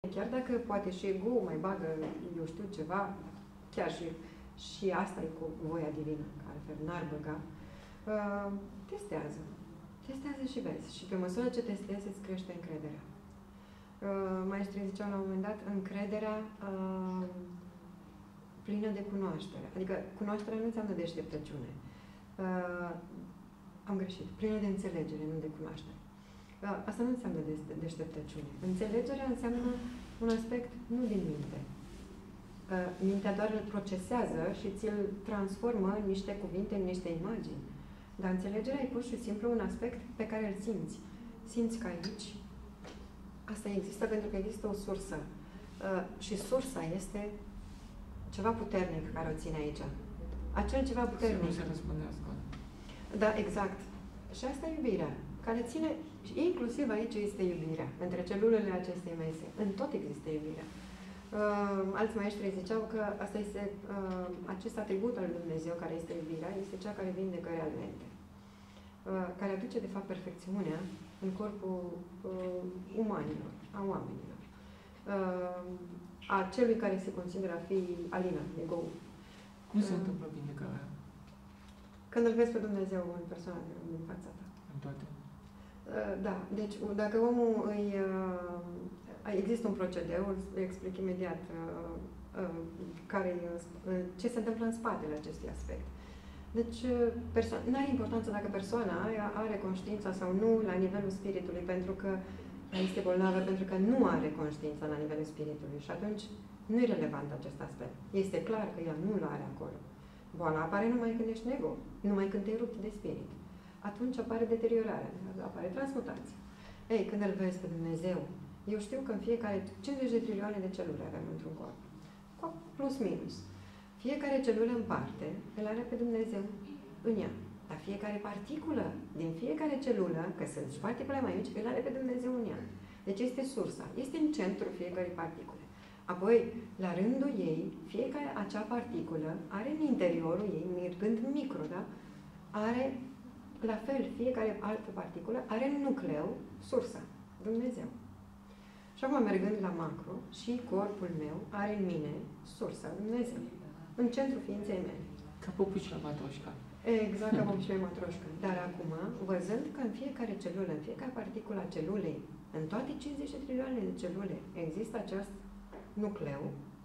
chiar dacă poate și ego mai bagă, eu știu, ceva, chiar și asta e cu voia divină, că altfel n-ar băga, testează. Testează și vezi. Și pe măsură ce testezi, îți crește încrederea. Maestrii ziceau la un moment dat, încrederea plină de cunoaștere. Adică cunoașterea nu înseamnă deșteptăciune. Am greșit. Plină de înțelegere, nu de cunoaștere. Asta nu înseamnă deșteptăciune. Înțelegerea înseamnă un aspect nu din minte. Mintea doar îl procesează și ți-l transformă în niște cuvinte, în niște imagini. Dar înțelegerea e pur și simplu un aspect pe care îl simți. Simți că aici asta există pentru că există o sursă. Și sursa este ceva puternic care o ține aici. Acel ceva puternic. Nu se răspundească. Da, exact. Și asta e iubirea, care ține, inclusiv aici este iubirea, între celulele acestei mese. În tot există iubirea. Alți maestri ziceau că asta este, acest atribut al lui Dumnezeu, care este iubirea, este cea care vindecă realmente. Care aduce, de fapt, perfecțiunea în corpul umanilor, a oamenilor. A celui care se consideră a fi alina, ego. Cum se întâmplă vindecarea? Când îl vezi pe Dumnezeu în persoana din fața ta. În toate? Da. Deci, dacă omul îi... Există un procedeu, îl explic imediat ce se întâmplă în spatele acestui aspect. Deci, nu are importanță dacă persoana aia are conștiința sau nu la nivelul spiritului, pentru că ea este bolnavă, pentru că nu are conștiința la nivelul spiritului. Și atunci, nu e relevant acest aspect. Este clar că ea nu-l are acolo. Boala apare numai când ești ego, numai când te-ai rupt de spirit. Atunci apare deteriorarea, apare transmutația. Ei, când îl vezi pe Dumnezeu, eu știu că în fiecare 50 de trilioane de celule avem într-un corp. Plus minus. Fiecare celulă în parte îl are pe Dumnezeu în ea. Dar fiecare particulă din fiecare celulă, că sunt și particule mai mici, îl are pe Dumnezeu în ea. Deci este sursa. Este în centru fiecare particule. Apoi, la rândul ei, fiecare acea particulă are în interiorul ei, mergând micro, da? Are, la fel, fiecare altă particulă are în nucleu sursa, Dumnezeu. Și acum, mergând la macro, și corpul meu are în mine sursa, Dumnezeu, în centrul ființei mele. Ca popuci la matroșca. Exact, ca popuci la matroșca. Dar acum, văzând că în fiecare celulă, în fiecare particulă a celulei, în toate 50 de trilioane de celule, există acest nucleu,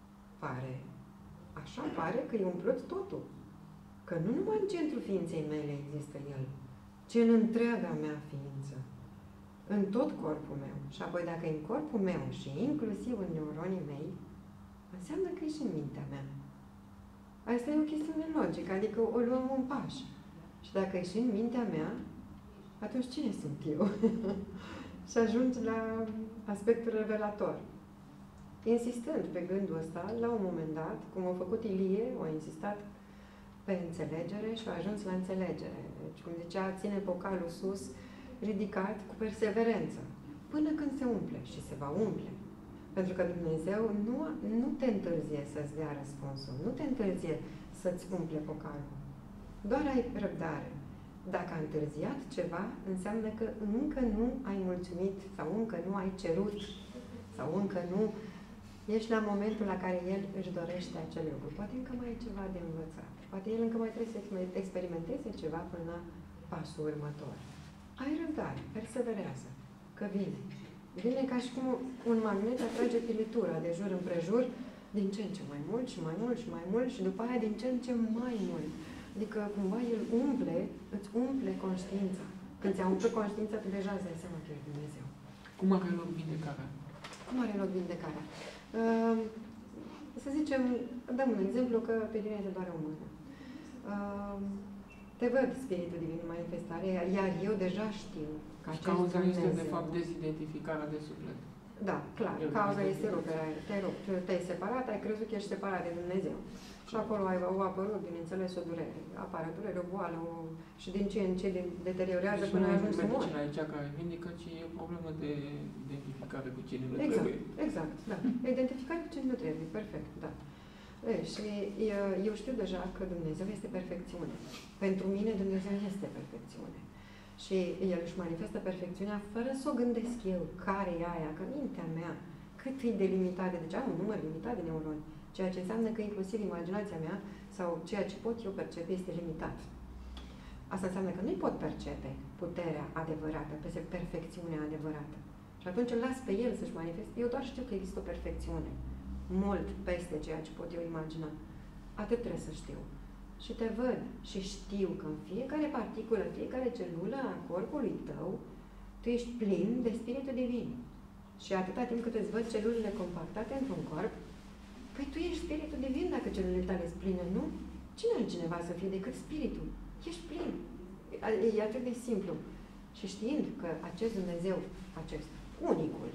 așa pare că e umplut totul. Că nu numai în centrul ființei mele există el, ci în întreaga mea ființă. În tot corpul meu. Și apoi dacă e în corpul meu și inclusiv în neuronii mei, înseamnă că e și în mintea mea. Asta e o chestiune logică, adică o luăm în pași. Și dacă e și în mintea mea, atunci cine sunt eu? Și ajungi la aspectul revelator. Insistând pe gândul ăsta, la un moment dat, cum a făcut Ilie, a insistat pe înțelegere și a ajuns la înțelegere. Deci, cum zicea, ține bokalul sus, ridicat, cu perseverență, până când se umple și se va umple. Pentru că Dumnezeu nu te întârzie să-ți dea răspunsul, nu te întârzie să-ți umple bokalul. Doar ai răbdare. Dacă a întârziat ceva, înseamnă că încă nu ai mulțumit sau încă nu ai cerut sau încă nu ești la momentul la care El își dorește acel lucru. Poate încă mai e ceva de învățat. Poate El încă mai trebuie să experimenteze ceva până la pasul următor. Ai răbdare, perseverează, că vine. Vine ca și cum un magnet atrage pilitura de jur împrejur, din ce în ce mai mult și mai mult și mai mult și după aia din ce în ce mai mult. Adică cumva El îți umple conștiința. Când ți-a umplut conștiința, tu deja îți dai seama că ești Dumnezeu. Cum are loc vindecarea? Cum are loc vindecarea? Să zicem, dăm un exemplu că pe tine te doare o mână. Te văd Spiritul Divin în manifestare, iar eu deja știu că acest cauza Dumnezeu... este, de fapt, dezidentificarea de suflet. Da, clar. Cauza este ruperea. Te-ai rupt, te-ai separat, ai crezut că ești separat de Dumnezeu. Și acolo au apărut, bineînțeles, o durere. Apare o durere, o boală, și din ce în ce deteriorează deci până ajungi să mori. medicina aici care vindică, ci e o problemă de identificare cu cine nu Exact, trebuie. exact, da. Identificare cu cine nu trebuie, perfect, da. Și eu știu deja că Dumnezeu este perfecțiune. Pentru mine Dumnezeu este perfecțiune. Și El își manifestă perfecțiunea fără să o gândesc eu care e aia, că mintea mea cât e de limitate, deci am un număr limitat de neuroni, ceea ce înseamnă că inclusiv imaginația mea sau ceea ce pot eu percepe este limitat. Asta înseamnă că nu-i pot percepe puterea adevărată, perfecțiunea adevărată. Și atunci îl las pe el să-și manifeste. Eu doar știu că există o perfecțiune, mult peste ceea ce pot eu imagina. Atât trebuie să știu. Și te văd și știu că în fiecare particulă, în fiecare celulă a corpului tău, tu ești plin de Spiritul Divin. Și atâta timp cât îți văd celulele compactate într-un corp, păi tu ești Spiritul Divin dacă celulele tale sunt pline, nu? Cine altcineva să fie decât Spiritul? Ești plin. E atât de simplu. Și știind că acest Dumnezeu, acest unicul,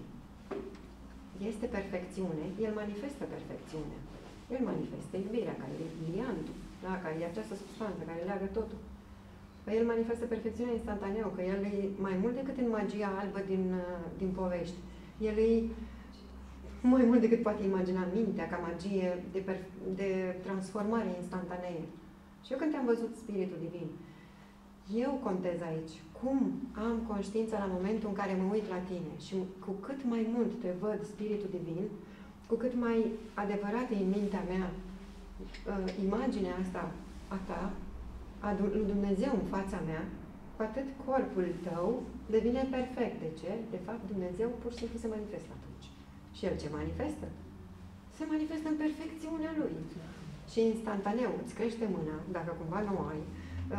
este perfecțiune, El manifestă perfecțiunea. El manifestă iubirea, care e liantul, da? Care e această substanță, care leagă totul. Că El manifestă perfecțiunea instantaneu, că El e mai mult decât în magia albă din povești. El e mai mult decât poate imagina mintea ca magie de transformare instantanee. Și eu când te-am văzut Spiritul Divin, eu contez aici cum am conștiința la momentul în care mă uit la tine și cu cât mai mult te văd Spiritul Divin, cu cât mai adevărată e mintea mea imaginea asta a ta, a lui Dumnezeu în fața mea, cu atât corpul tău devine perfect. De ce? De fapt, Dumnezeu pur și simplu se manifestă atunci. Și El ce manifestă? Se manifestă în perfecțiunea Lui. Și instantaneu îți crește mâna, dacă cumva nu o ai,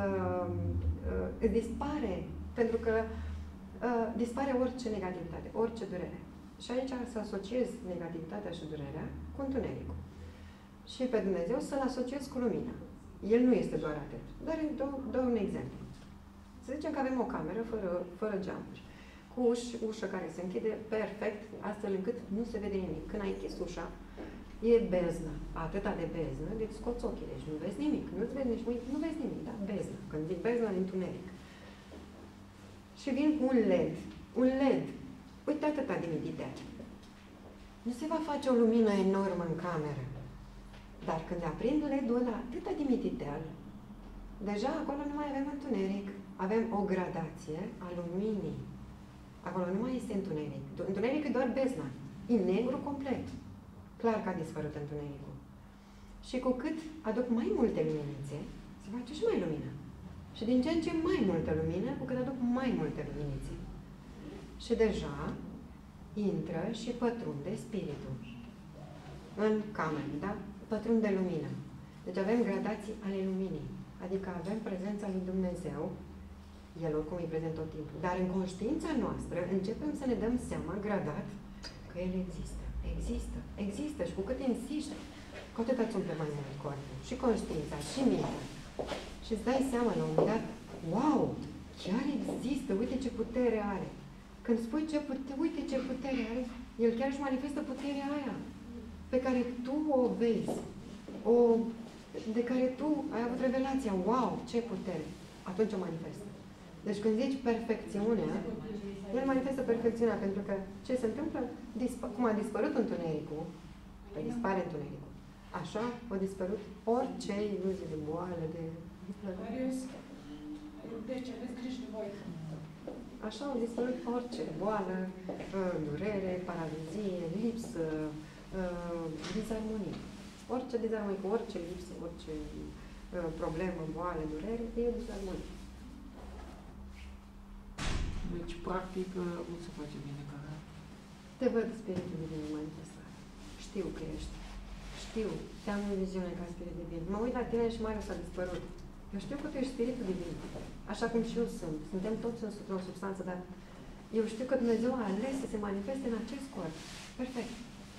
îți dispare, pentru că dispare orice negativitate, orice durere. Și aici să asociez negativitatea și durerea cu întunericul. Și pe Dumnezeu să-L asociez cu lumina. El nu este doar atât. Dar dau un exemplu. Să zicem că avem o cameră fără geamuri, cu ușă care se închide perfect, astfel încât nu se vede nimic. Când ai închis ușa, e beznă, atâta de beznă, deci scoți ochii, deci nu vezi nimic, nu vezi nimic, da? Beznă. Când zic beznă, întuneric. Și vin cu un LED. Uite atâta de nimiditea. Nu se va face o lumină enormă în cameră. Dar când aprind LED-ul ăla atâta de mititel, deja acolo nu mai avem întuneric. Avem o gradație a luminii. Acolo nu mai este întuneric. Întuneric e doar bezna. E negru complet. Clar că a dispărut întunericul. Și cu cât aduc mai multe luminițe, se face și mai lumină. Și din ce în ce mai multă lumină, cu cât aduc mai multe luminițe. Și deja intră și pătrunde spiritul în cameră, da? Pătrunde lumină. Deci avem gradații ale luminii. Adică avem prezența lui Dumnezeu, El oricum e prezent tot timpul, dar în conștiința noastră începem să ne dăm seama, gradat, că El există. Există. Și cu cât insiști, cu atât îți umple mai mult corpul. Și conștiința, și mintea. Și îți dai seama la un moment dat, wow, chiar există, uite ce putere are. Când spui uite ce putere are, El chiar își manifestă puterea aia pe care tu o vezi, de care tu ai avut revelația, wow, ce putere! Atunci o manifestă. Deci când zici perfecțiunea, El manifestă perfecțiunea, pentru că ce se întâmplă? Cum a dispărut întunericul, păi dispare întunericul. Așa a dispărut orice iluzie de boală, de... Așa au dispărut orice boală, durere, paralizie, lipsă, dizarmonie. Orice dizarmonie, cu orice lipsă, orice problemă, boală, durere, e dizarmonie. Deci, practic, cum se face vindecarea? Te văd Spiritul Divin manifestat. Știu că ești. Știu. Te-am în viziune ca Spirit Divin. Mă uit la tine și Marius a dispărut. Eu știu că tu ești Spiritul Divin. Așa cum și eu sunt. Suntem toți într-o substanță, dar eu știu că Dumnezeu a ales să se manifeste în acest corp. Perfect.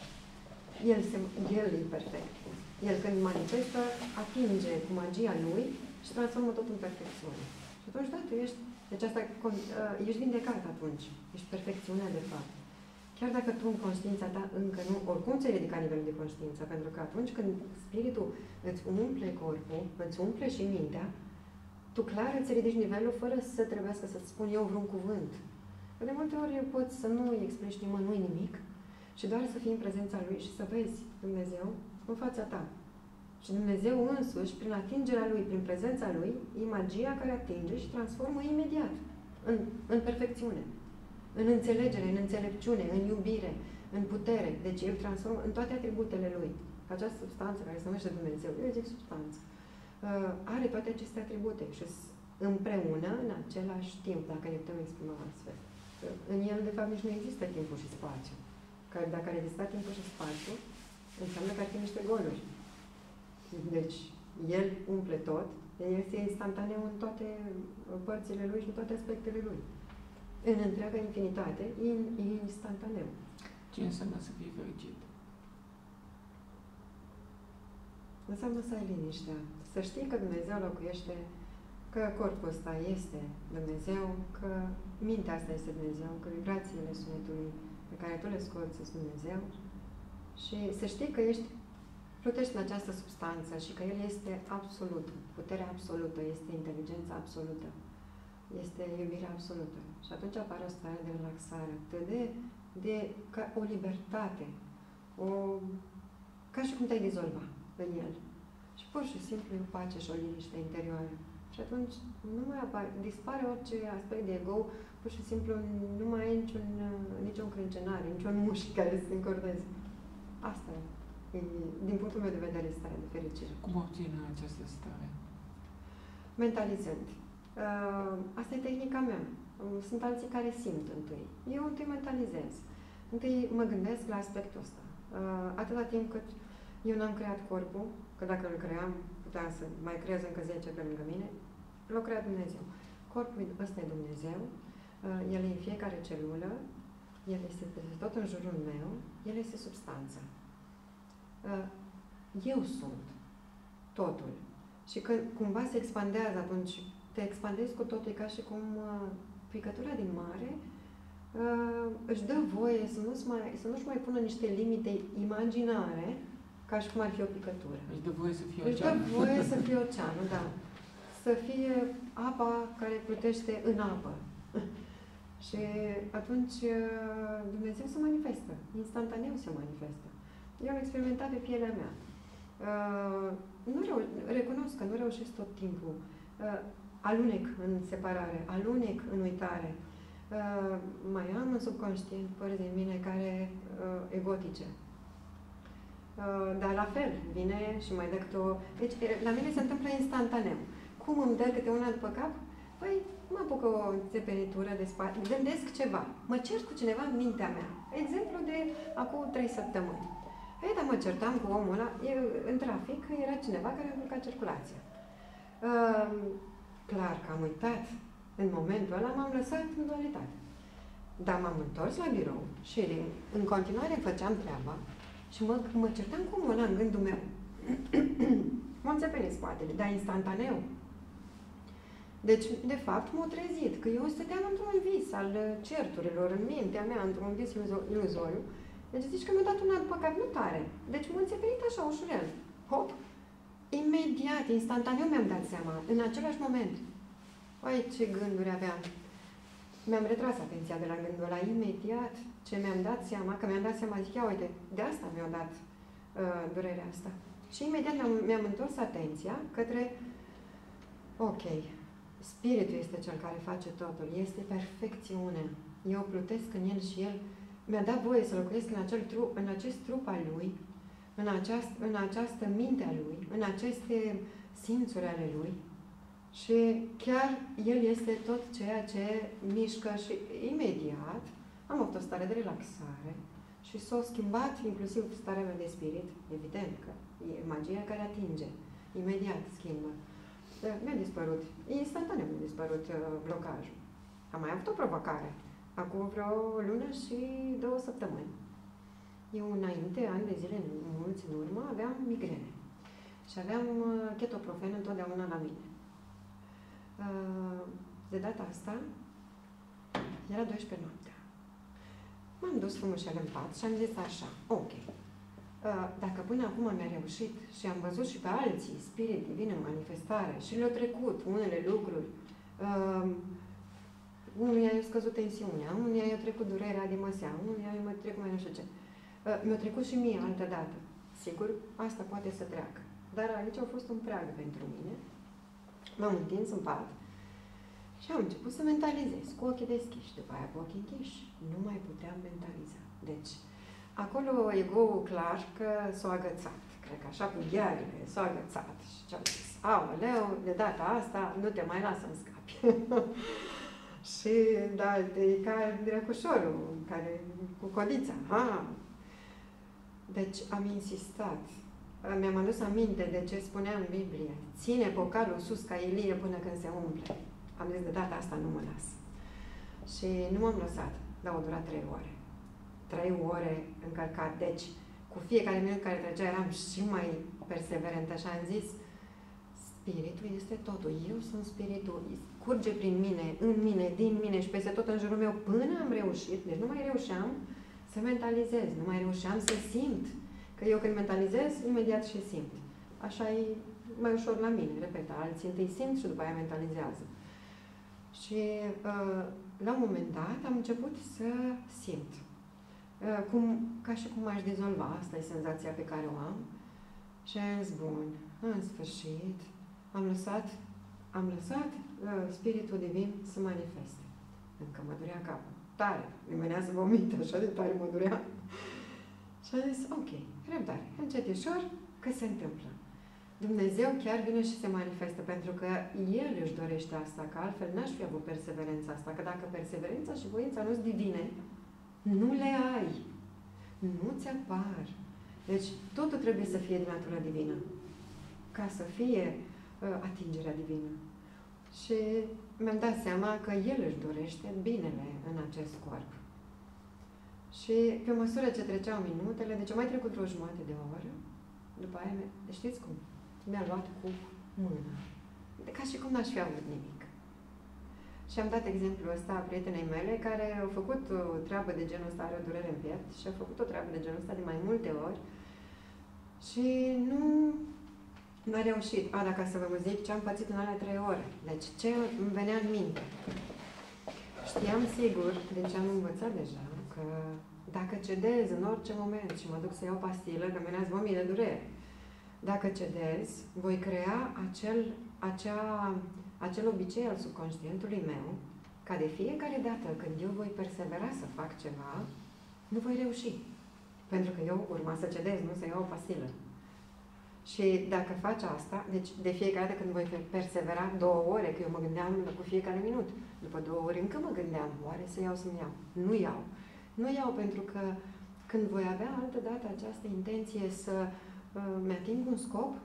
El e perfect. El când manifestă, atinge cu magia Lui și transformă tot în perfecțiune. Și atunci, da, tu ești... Deci asta, ești vindecat atunci. Ești perfecțiunea, de fapt. Chiar dacă tu în conștiința ta încă nu, oricum ți-ai ridicat nivelul de conștiință, pentru că atunci când Spiritul îți umple corpul, îți umple și mintea, tu clar îți ridici nivelul fără să trebuiască să-ți spun eu vreun cuvânt. Că de multe ori poți să nu îi explici nimănui nimic și doar să fii în prezența Lui și să vezi Dumnezeu în fața ta. Și Dumnezeu însuși, prin atingerea Lui, prin prezența Lui, e magia care atinge și transformă imediat în perfecțiune, în înțelegere, în înțelepciune, în iubire, în putere. Deci el transformă în toate atributele lui. Această substanță care se numește Dumnezeu, eu zic substanță, are toate aceste atribute și împreună în același timp, dacă ne putem exprima astfel. În el, de fapt, nici nu există timpul și spațiu. Că dacă ar exista timpul și spațiu, înseamnă că ar fi niște goluri. Deci, el umple tot, este instantaneu în toate părțile lui și în toate aspectele lui. În întreaga infinitate, e instantaneu. Ce înseamnă să fii fericit? Înseamnă să ai liniștea. Să știi că Dumnezeu locuiește, că corpul ăsta este Dumnezeu, că mintea asta este Dumnezeu, că vibrațiile sunetului pe care tu le scoți sunt Dumnezeu și să știi că plutești în această substanță și că El este absolut, puterea absolută, este inteligența absolută, este iubirea absolută. Și atunci apare o stare de relaxare, atât ca o libertate, ca și cum te-ai dizolva în El. Și pur și simplu o pace și o liniște interioară. Și atunci nu mai dispare orice aspect de ego, pur și simplu nu mai ai nicio încrâncenare, niciun mușchi care să se încordeze. Asta e, din punctul meu de vedere, starea de fericire. Cum obțin această stare? Mentalizând. Asta e tehnica mea. Sunt alții care simt întâi. Eu întâi mentalizez. Întâi mă gândesc la aspectul ăsta. Atâta timp cât eu n-am creat corpul, că dacă îl cream, putea să mai creez încă 10 pe lângă mine, l-a creat Dumnezeu. Corpul ăsta e Dumnezeu, el e în fiecare celulă, el este tot în jurul meu, el este substanța. Eu sunt totul. Și când cumva se expandează, atunci te expandezi cu totul, ca și cum picătura din mare își dă voie să nu-și mai pună niște limite imaginare, ca și cum ar fi o picătură. Își dă voie să fie oceanul. Își dă voie să fie oceanul, da. Să fie apa care plutește în apă. Și atunci Dumnezeu se manifestă. Instantaneu se manifestă. Eu am experimentat pe pielea mea. Recunosc că nu reușesc tot timpul. Alunec în separare, alunec în uitare. Mai am în subconștient părți din mine care egotice. Dar la fel, vine și mai dă câte o... Deci, la mine se întâmplă instantaneu. Cum îmi dă câte una după cap? Păi, mă apuc o țepenitură de spate, gândesc ceva, mă cer cu cineva în mintea mea. Exemplu de acum 3 săptămâni. Ei, dar mă certam cu omul ăla, în trafic, era cineva care a blocat circulația. Clar că am uitat. În momentul ăla m-am lăsat în dualitate. Dar m-am întors la birou și în continuare făceam treaba și mă certam cu omul ăla în gândul meu. M-am țepenit spatele, dar instantaneu. Deci, de fapt, m-a trezit că eu stăteam într-un vis al certurilor în mintea mea, într-un vis iluzoriu. Deci zici că mi-a dat una după cap, nu tare. Deci m-a înțepenit așa, ușurel. Hop! Imediat, instantaneu mi-am dat seama, în același moment. Păi, ce gânduri aveam. Mi-am retras atenția de la gândul ăla imediat ce mi-am dat seama, că mi-am dat seama, zic, ia uite, de asta mi-a dat durerea asta. Și imediat mi-am întors atenția către, ok, Spiritul este cel care face totul, este perfecțiune. Eu plutesc în el și el mi-a dat voie să locuiesc în acest trup al lui, în această minte a lui, în aceste simțuri ale lui. Și chiar el este tot ceea ce mișcă și imediat am avut o stare de relaxare și s-a schimbat inclusiv starea mea de spirit, evident că e magia care atinge, imediat schimbă. Mi-a dispărut, instantaneu mi-a dispărut blocajul. Am mai avut o provocare, acum vreo lună și 2 săptămâni. Eu înainte, ani de zile, mulți în urmă, aveam migrene și aveam ketoprofen întotdeauna la mine. De data asta, era 12 noaptea. M-am dus frumușel în pat și am zis așa, ok, dacă până acum mi-a reușit și am văzut și pe alții, spirit divin în manifestare și le-au trecut unele lucruri, unuia i-a scăzut tensiunea, unuia i-a trecut durerea din măsea, unuia i-a trecut mai nu știu ce. Mi-a trecut și mie altă dată. Sigur, asta poate să treacă. Dar aici a fost un preag pentru mine. M-am întins în pat și am început să mentalizez cu ochii deschiși. După aia cu ochii închiși. Nu mai puteam mentaliza. Deci, acolo ego-ul clar că s-a agățat. Cred că așa cu ghearele s-a agățat. Și ce-a zis, aoleu, de data asta nu te mai las să-mi scapi. Și, da, e ca dracușorul, care, cu codița. Deci am insistat. Mi-am adus aminte de ce spunea în Biblie. Ține pocalul sus ca Ilie până când se umple. Am zis, de data asta nu mă las. Și nu m-am lăsat, dar au durat 3 ore. 3 ore încărcat. Deci, cu fiecare minut care trecea, eram și mai perseverentă și am zis, spiritul este totul. Eu sunt spiritul. Curge prin mine, în mine, din mine și peste tot în jurul meu până am reușit. Deci nu mai reușeam să mentalizez, nu mai reușeam să simt. Că eu când mentalizez, imediat și simt. Așa e mai ușor la mine, repet, alții întâi simt și după aia mentalizează. Și la un moment dat am început să simt. Ca și cum aș dizolva, asta e senzația pe care o am. Și am zis, bun, în sfârșit, am lăsat Spiritul Divin să manifeste. Încă mă durea capul. Tare. Îmi venea să vomit, așa de tare mă durea. Și am zis, ok, răbdare, încetișor, că se întâmplă. Dumnezeu chiar vine și se manifestă, pentru că El își dorește asta, că altfel n-aș fi avut perseverența asta, că dacă perseverența și voința nu-s divine, nu le ai. Nu-ți apar. Deci, totul trebuie să fie de natură divină, ca să fie atingerea divină. Și mi-am dat seama că El își dorește binele în acest corp. Și pe măsură ce treceau minutele, deci au mai trecut vreo jumătate de oră, după aia, știți cum? Mi-a luat cu mâna. Ca și cum n-aș fi avut nimic. Și am dat exemplul ăsta prietenei mele, care au făcut o treabă de genul ăsta, are o durere în piept, și a făcut o treabă de genul ăsta de mai multe ori și nu a reușit. Dacă să vă zic ce am pățit în alea 3 ore. Deci ce îmi venea în minte. Știam sigur, deci am învățat deja, că dacă cedez în orice moment și mă duc să iau pastilă, că mi-a zis, mie de durere. Dacă cedez, voi crea acel obicei al subconștientului meu, ca de fiecare dată când eu voi persevera să fac ceva, nu voi reuși. Pentru că eu urma să cedez, nu să iau o pastilă. Și dacă faci asta, deci de fiecare dată când voi persevera 2 ore, că eu mă gândeam cu fiecare minut, după 2 ore încă mă gândeam, oare să iau, să-mi iau. Nu iau. Nu iau pentru că când voi avea altă dată această intenție să mi-ating un scop,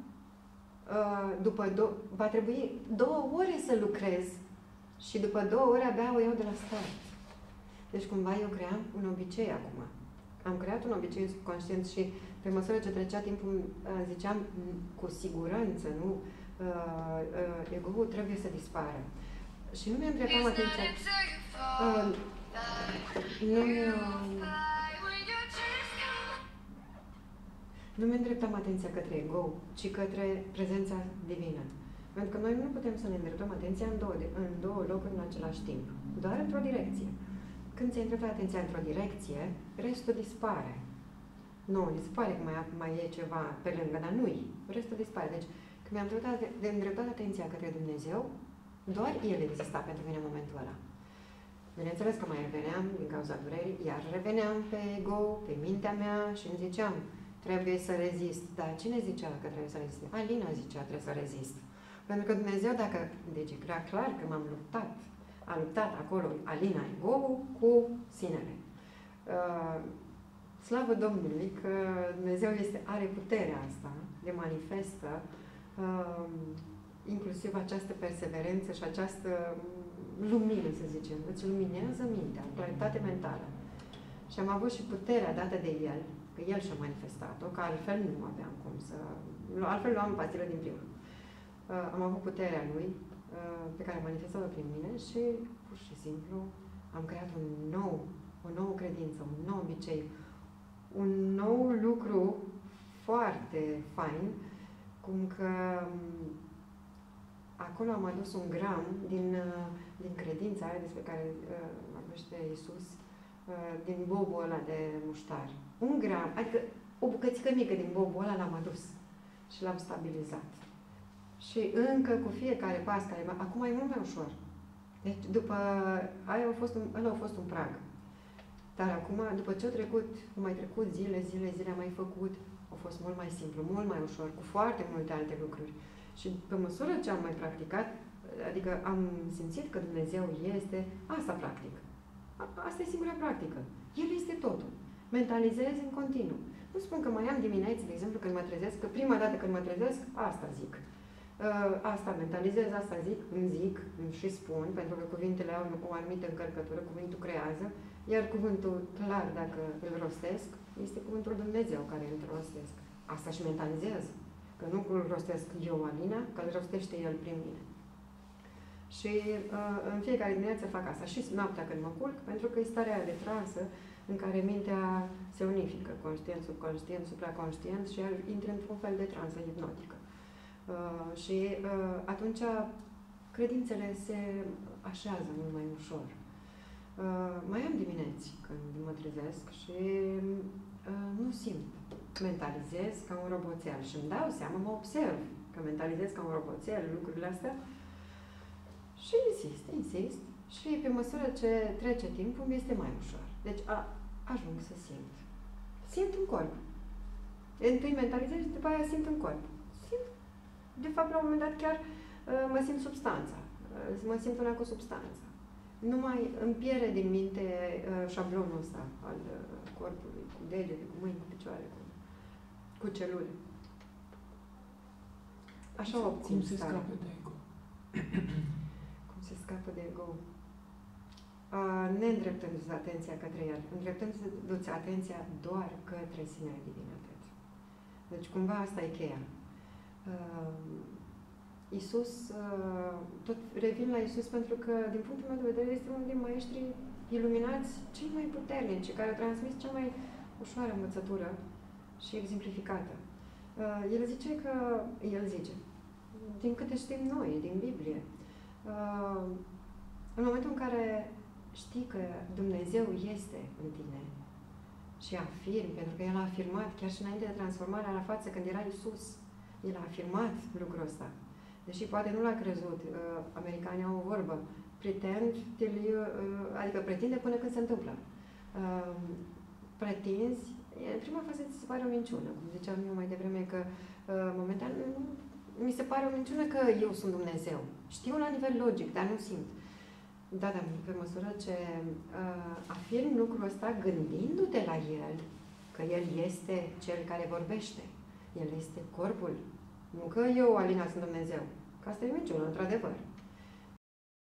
va trebui 2 ore să lucrez și după 2 ore abia o iau de la start. Deci cumva eu cream un obicei acum. Am creat un obicei subconștient și pe măsură ce trecea timpul ziceam cu siguranță, nu? Ego-ul trebuie să dispară. Și nu mi-am îndreptat atenția. Nu mi-am îndreptat atenția către ego, ci către prezența divină. Pentru că noi nu putem să ne îndreptăm atenția în două locuri în același timp. Doar într-o direcție. Când ți-ai îndreptat atenția într-o direcție, restul dispare. Nu, dispare că mai e ceva pe lângă, dar nu-i. Restul dispare. Deci, când mi-am îndreptat atenția către Dumnezeu, doar El exista pentru mine în momentul ăla. Bineînțeles că mai reveneam din cauza durerii, iar reveneam pe ego, pe mintea mea și îmi ziceam, trebuie să rezist. Dar cine zicea că trebuie să rezist? Alina zicea, trebuie să rezist. Pentru că Dumnezeu, deci era clar că m-am luptat. A luptat acolo Alina, ego cu sinele. Slavă Domnului că Dumnezeu are puterea asta de manifestă, inclusiv această perseverență și această lumină, să zicem. Îți luminează mintea, claritate mentală. Și am avut și puterea dată de El, că El și-a manifestat-o, că altfel nu aveam cum să... Altfel luam pastilă din prima. Am avut puterea Lui, pe care a manifestat-o prin mine și, pur și simplu, am creat o nouă credință, un nou obicei, un nou lucru foarte fain, cum că acolo am adus un gram din credința aia despre care vorbește Iisus, din bobul ăla de muștar. Un gram, adică o bucățică mică din bobul ăla l-am adus și l-am stabilizat. Și încă cu fiecare pas care acum e mult mai ușor. Deci după aia ăla a fost un prag. Dar acum, după ce au mai trecut zile, am mai făcut, a fost mult mai simplu, mult mai ușor, cu foarte multe alte lucruri. Și pe măsură ce am mai practicat, adică am simțit că Dumnezeu este, asta practic. Asta e singura practică. El este totul. Mentalizez în continuu. Nu spun că mai am dimineața, de exemplu, când mă trezesc, că prima dată când mă trezesc, asta zic. Asta mentalizez, asta zic și spun, pentru că cuvintele au o anumită încărcătură, cuvântul creează, iar cuvântul clar, dacă îl rostesc, este cuvântul Dumnezeu care îl rostesc. Asta și mentalizez. Că nu îl rostesc eu, Alina, că îl rostește El prin mine. Și în fiecare dimineață fac asta. Și noaptea când mă culc, pentru că e starea de transă în care mintea se unifică, conștient, subconștient, supraconștient și intră într-un fel de transă hipnotică. Și atunci credințele se așează mult mai ușor. Mai am dimineți când mă trezesc și nu simt. Mentalizez ca un roboțel și îmi dau seama, mă observ că mentalizez ca un roboțel lucrurile astea și insist și pe măsură ce trece timpul mi este mai ușor. Deci ajung să simt. Simt în corp. Întâi mentalizez și după aia simt în corp. Simt. De fapt, la un moment dat chiar mă simt substanța. Mă simt una cu substanța. Nu mai îmi pierde din minte șablonul ăsta al corpului, cu degete, cu mâini, cu picioare, cu celule. Așa obțin Cum se scapă de ego? Cum se scapă de ego? Ne îndreptându-ți atenția către el. Îndreptându-ți atenția doar către sinea divinității. Deci cumva asta e cheia. Iisus, tot revin la Iisus pentru că, din punctul meu de vedere, este unul din maestrii iluminați cei mai puternici, care au transmis cea mai ușoară învățătură și exemplificată. El zice, din câte știm noi, din Biblie, în momentul în care știi că Dumnezeu este în tine și afirmi, pentru că El a afirmat, chiar și înainte de transformarea la față, când era Iisus, El a afirmat lucrul ăsta. Deși poate nu l-a crezut. Americanii au o vorbă. Adică pretinde până când se întâmplă. Pretinzi, în prima fază ți se pare o minciună. Cum ziceam eu mai devreme că momentan mi se pare o minciună că eu sunt Dumnezeu. Știu la nivel logic, dar nu simt. Da, pe măsură ce afirm lucrul ăsta gândindu-te la El, că El este Cel care vorbește. El este corpul. Nu că eu, Alina, sunt Dumnezeu. Că asta e minciună, într-adevăr.